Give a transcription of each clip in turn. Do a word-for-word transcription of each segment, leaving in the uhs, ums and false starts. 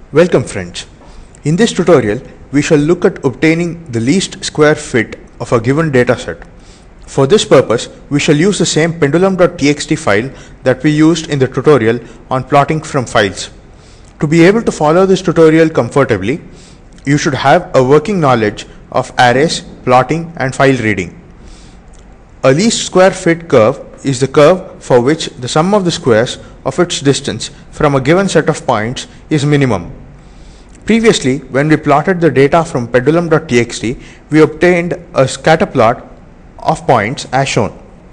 Welcome friends. In this tutorial, we shall look at obtaining the least square fit of a given dataset. For this purpose, we shall use the same pendulum.txt file that we used in the tutorial on plotting from files. To be able to follow this tutorial comfortably, you should have a working knowledge of arrays, plotting and file reading. A least square fit curve is the curve for which the sum of the squares of its distance from a given set of points is minimum. Previously, when we plotted the data from pendulum.txt, we obtained a scatter plot of points as shown.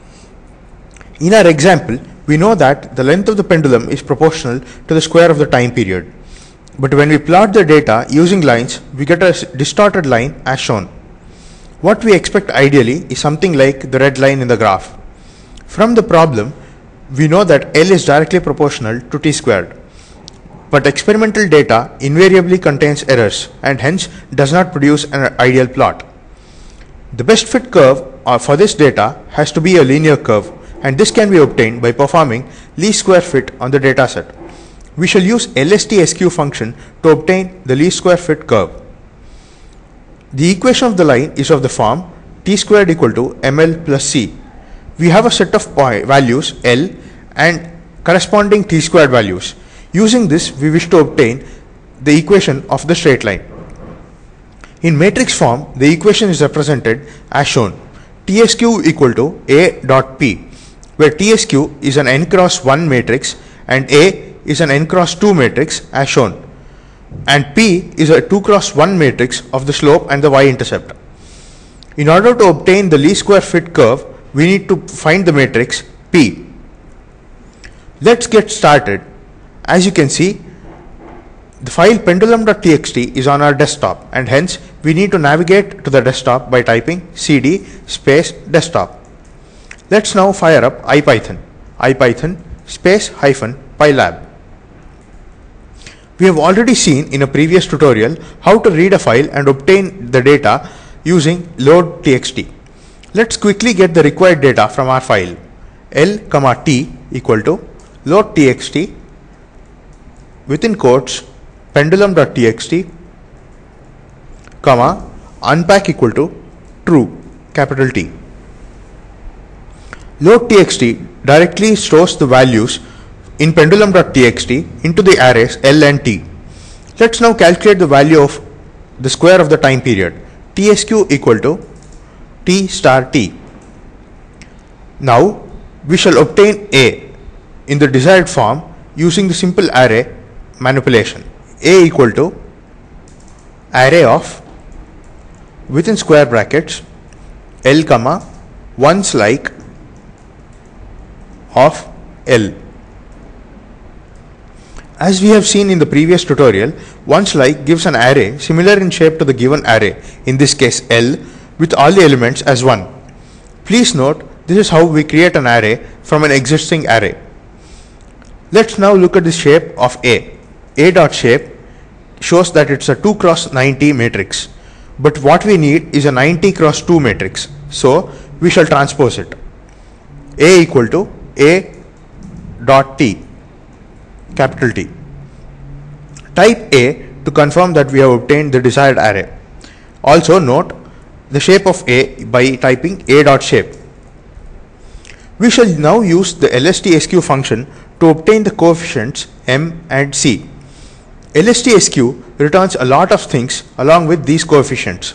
In our example, we know that the length of the pendulum is proportional to the square of the time period. But when we plot the data using lines, we get a distorted line as shown. What we expect ideally is something like the red line in the graph. From the problem, we know that L is directly proportional to t squared. But experimental data invariably contains errors and hence does not produce an ideal plot. The best fit curve for this data has to be a linear curve, and this can be obtained by performing least square fit on the dataset. We shall use lstsq function to obtain the least square fit curve. The equation of the line is of the form t squared equal to ml plus c. We have a set of values L and corresponding t squared values. Using this, we wish to obtain the equation of the straight line. In matrix form, the equation is represented as shown. Tsq equal to A dot P, where Tsq is an n cross one matrix and A is an n cross two matrix as shown, and P is a two cross one matrix of the slope and the y-intercept. In order to obtain the least square fit curve, we need to find the matrix P. Let's get started. As you can see, the file pendulum.txt is on our desktop, and hence we need to navigate to the desktop by typing cd space desktop. Let's now fire up IPython, IPython space hyphen pylab. We have already seen in a previous tutorial how to read a file and obtain the data using load.txt. Let's quickly get the required data from our file. L comma t equal to load.txt within quotes pendulum.txt comma unpack equal to true capital T. Load.txt directly stores the values in pendulum.txt into the arrays L and T. Let's now calculate the value of the square of the time period. Tsq equal to T star T. Now we shall obtain A in the desired form using the simple array manipulation. A equal to array of within square brackets L comma ones like of L. As we have seen in the previous tutorial, ones like gives an array similar in shape to the given array, in this case L, with all the elements as one. Please note, this is how we create an array from an existing array. Let's now look at the shape of A. A dot shape shows that it's a two cross ninety matrix, but what we need is a ninety cross two matrix, so we shall transpose it. A equal to A dot T, capital T. Type A to confirm that we have obtained the desired array. Also note the shape of A by typing A dot shape. We shall now use the lstsq function to obtain the coefficients M and C. lstsq returns a lot of things along with these coefficients.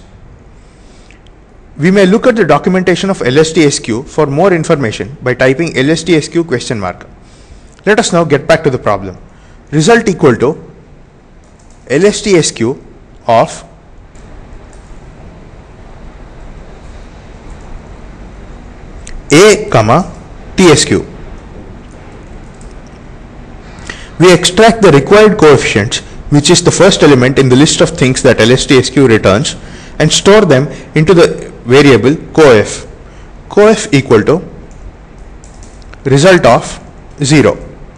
We may look at the documentation of lstsq for more information by typing lstsq question mark. Let us now get back to the problem. Result equal to lstsq of A comma tsq. We extract the required coefficients, which is the first element in the list of things that lstsq returns, and store them into the variable coef. Coef equal to result of zero.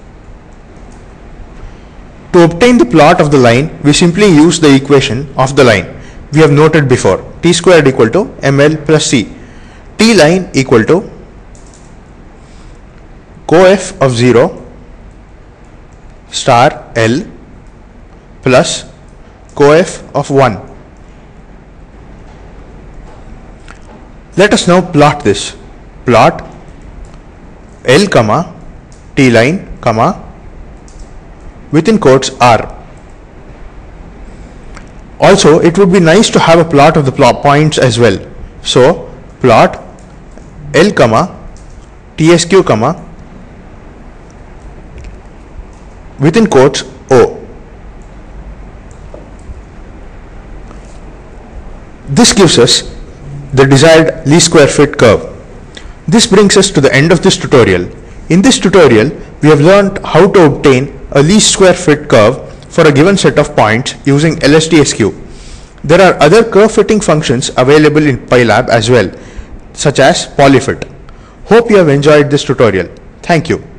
To obtain the plot of the line, we simply use the equation of the line we have noted before, t squared equal to ml plus c. T line equal to coef of zero star L plus coef of one. Let us now plot this. Plot L comma T line comma within quotes R. Also, it would be nice to have a plot of the plot points as well. So, plot L comma T S Q comma within quotes O. This gives us the desired least square fit curve. This brings us to the end of this tutorial. In this tutorial, we have learned how to obtain a least square fit curve for a given set of points using L S T S Q. There are other curve fitting functions available in PyLab as well, such as polyfit. Hope you have enjoyed this tutorial. Thank you.